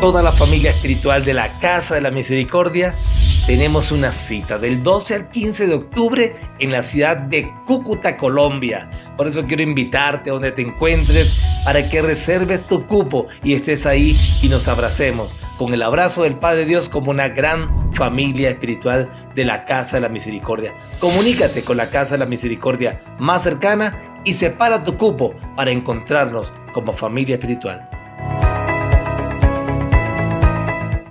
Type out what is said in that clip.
toda la familia espiritual de la Casa de la Misericordia, tenemos una cita del 12 al 15 de octubre en la ciudad de Cúcuta, Colombia. Por eso quiero invitarte a donde te encuentres para que reserves tu cupo y estés ahí y nos abracemos con el abrazo del Padre Dios como una gran familia espiritual de la Casa de la Misericordia. Comunícate con la Casa de la Misericordia más cercana y separa tu cupo para encontrarnos como familia espiritual.